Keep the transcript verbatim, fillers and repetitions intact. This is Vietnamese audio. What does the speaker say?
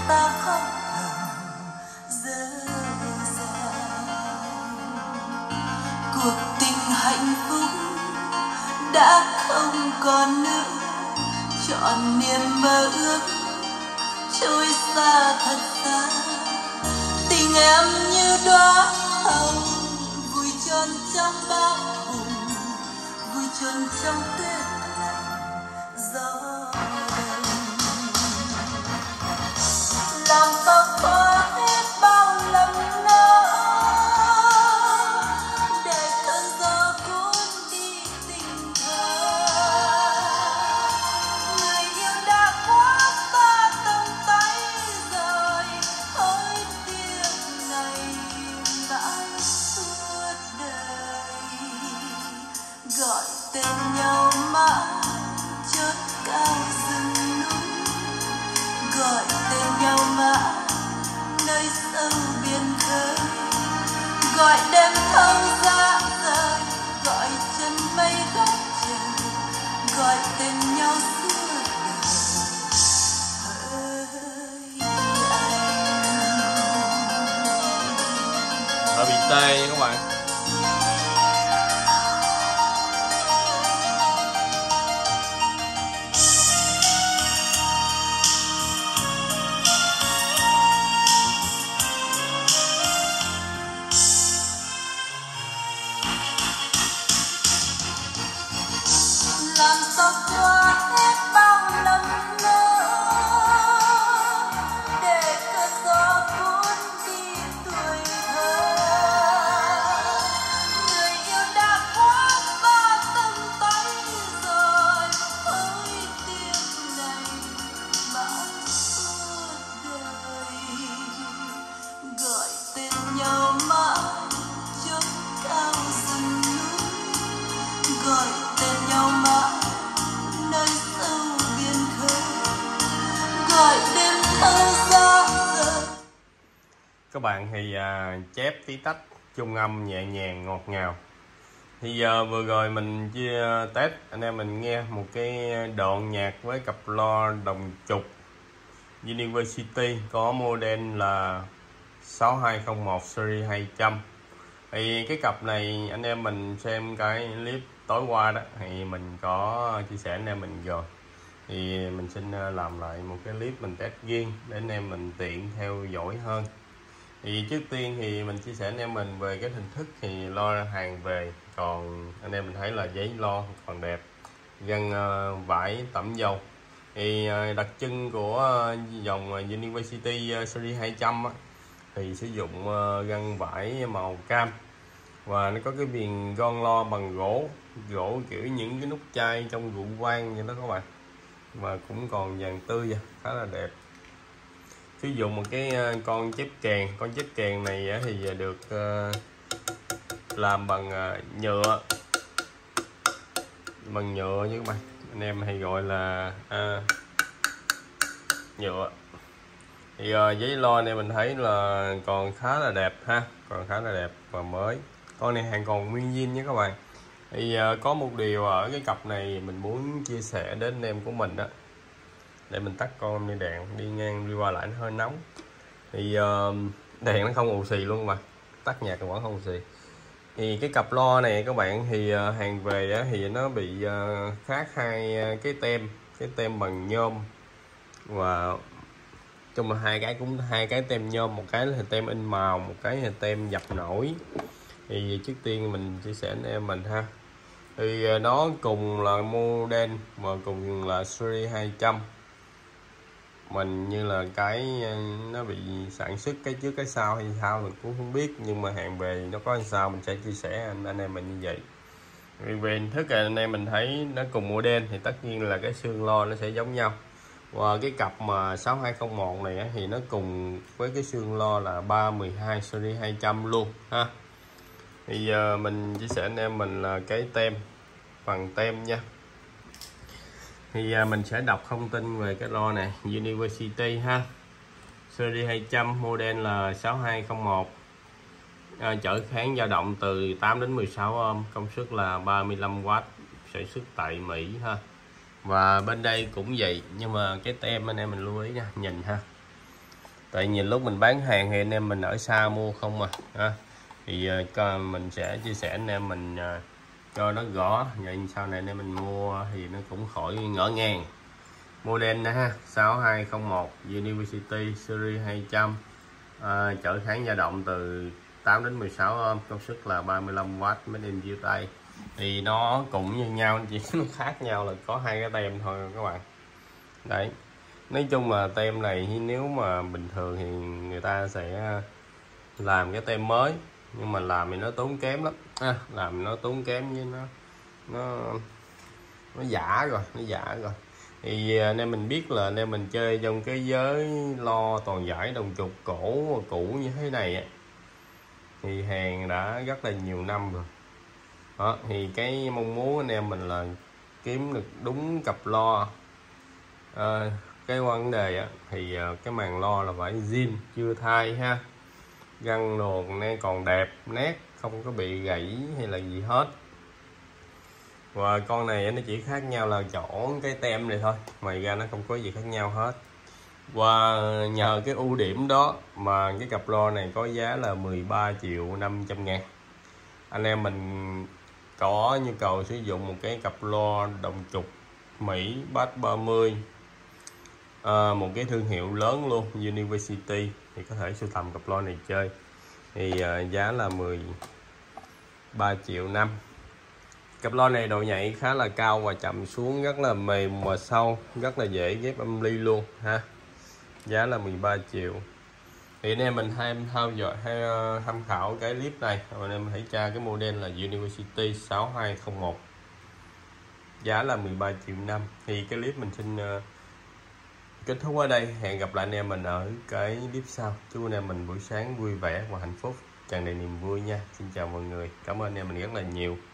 ta khóc thầm dở dang. Cuộc tình hạnh phúc đã không còn nữa, trọn niềm mơ ước trôi xa thật xa. Tình em như đóa hồng vùi tròn trong bão bùng, vùi tròn trong tuyết lạnh gió đông. Làm sao xóa hết bao lầm lỡ để cơn gió cuốn đi tình thơ. Người yêu đã quá xa tầm tay rồi, hối tiếc này mãi suốt đời. Gọi tên nhau mãi chót cao rừng núi, gọi tên nhau mãi nơi sâu biển khơi. Gọi đêm thâu ra rời, gọi chân mây góc trời, gọi tên nhau suốt đời. Hỡi anh. Ở miền Tây nha các bạn. Làm sao xóa hết bao lầm lỡ để cơn gió cuốn đi tuổi thơ. Người yêu đã quá xa tầm tay rồi, hối tiếc này mãi suốt đời. Gọi tên nhau mãi chót cao rừng núi, gọi tên nhau mãi nơi sâu biển khơi, gọi đêm thâu gió rời. Các bạn thì à, chép tí tách trung âm nhẹ nhàng ngọt ngào. Thì giờ vừa rồi mình chia test anh em mình nghe một cái đoạn nhạc với cặp loa đồng trục University có model là sáu hai không một series hai trăm. Thì cái cặp này anh em mình xem cái clip tối qua đó thì mình có chia sẻ anh em mình rồi, thì mình xin làm lại một cái clip mình test riêng để anh em mình tiện theo dõi hơn. Thì trước tiên thì mình chia sẻ anh em mình về cái hình thức thì lo hàng về, còn anh em mình thấy là giấy lo còn đẹp, găng uh, vải tẩm dầu. Thì uh, đặc trưng của uh, dòng University uh, series hai trăm á, thì sử dụng uh, găng vải màu cam và nó có cái viền gòn lo bằng gỗ gỗ kiểu những cái nút chai trong rượu vang vậy đó các bạn, và cũng còn vàng tươi, khá là đẹp. Sử dụng một cái con chép kèn, con chép kèn này thì được làm bằng nhựa, bằng nhựa như các bạn, anh em hay gọi là à, nhựa. Thì giấy lo này mình thấy là còn khá là đẹp ha, còn khá là đẹp và mới. Con này hàng còn nguyên zin nhé các bạn. Thì uh, có một điều ở cái cặp này mình muốn chia sẻ đến anh em của mình đó, để mình tắt con đi đèn đi ngang đi qua lại nó hơi nóng. Thì uh, đèn nó không ù xì luôn mà tắt nhạc vẫn không ù xì. Thì cái cặp loa này các bạn thì uh, hàng về đó, thì nó bị uh, khác hai uh, cái tem, cái tem bằng nhôm, và chung là hai cái cũng hai cái tem nhôm, một cái là tem in màu, một cái là tem dập nổi. Thì trước tiên mình chia sẻ anh em mình ha, thì nó cùng là model mà cùng là series hai trăm, mình như là cái nó bị sản xuất cái trước cái sau hay sao mình cũng không biết, nhưng mà hàng về nó có làm sao mình sẽ chia sẻ anh, anh em mình như vậy. Vì về hình thức anh em mình thấy nó cùng model thì tất nhiên là cái xương lo nó sẽ giống nhau. Và cái cặp mà sáu hai không một này thì nó cùng với cái xương lo là ba mười hai series hai trăm luôn ha. Thì giờ mình chia sẻ anh em mình là cái tem, phần tem nha. Thì giờ mình sẽ đọc thông tin về cái lo này, University ha, series hai trăm, model là sáu hai không một, à, chở kháng dao động từ tám đến mười sáu ohm, công suất là ba mươi lăm oát, sản xuất tại Mỹ ha. Và bên đây cũng vậy, nhưng mà cái tem anh em mình lưu ý nha, nhìn ha, tại nhìn lúc mình bán hàng thì anh em mình ở xa mua không mà ha. Thì uh, mình sẽ chia sẻ anh em mình uh, cho nó rõ, vậy sau này anh em mình mua thì nó cũng khỏi ngỡ ngàng. Model nè ha, sáu hai không một University Series hai trăm, à, chở kháng dao động từ tám đến mười sáu ohm, công suất là ba mươi lăm oát, made in u ét a. Thì nó cũng như nhau, chỉ nó khác nhau là có hai cái tem thôi các bạn. Đấy, nói chung là tem này nếu mà bình thường thì người ta sẽ làm cái tem mới, nhưng mà làm thì nó tốn kém lắm à, làm nó tốn kém với nó nó nó giả rồi, nó giả rồi. Thì anh em mình biết là anh em mình chơi trong cái giới lo toàn giải đồng trục cổ cũ như thế này ấy, thì hàng đã rất là nhiều năm rồi đó. Thì cái mong muốn anh em mình là kiếm được đúng cặp lo. À, cái vấn đề á, thì cái màn lo là phải zin chưa thay ha, găng luồn nè còn đẹp nét, không có bị gãy hay là gì hết. Và con này nó chỉ khác nhau là chỗ cái tem này thôi, ngoài ra nó không có gì khác nhau hết. Và nhờ cái ưu điểm đó mà cái cặp lo này có giá là mười ba triệu năm trăm ngàn. Anh em mình có nhu cầu sử dụng một cái cặp lo đồng trục Mỹ Bass ba mươi, à, một cái thương hiệu lớn luôn, University, thì có thể sưu tầm cặp lo này chơi. Thì à, giá là mười ba triệu năm. Cặp lo này độ nhạy khá là cao và chậm xuống rất là mềm và sâu, rất là dễ ghép âm ly luôn ha. Giá là mười ba triệu. Thì anh em mình hay theo dõi hay tham khảo cái clip này, rồi anh em hãy tra cái model là University sáu hai không một. Giá là mười ba triệu năm. Thì cái clip mình xin uh, kết thúc ở đây. Hẹn gặp lại anh em mình ở cái clip sau. Chúc anh em mình buổi sáng vui vẻ và hạnh phúc, tràn đầy niềm vui nha. Xin chào mọi người. Cảm ơn anh em mình rất là nhiều.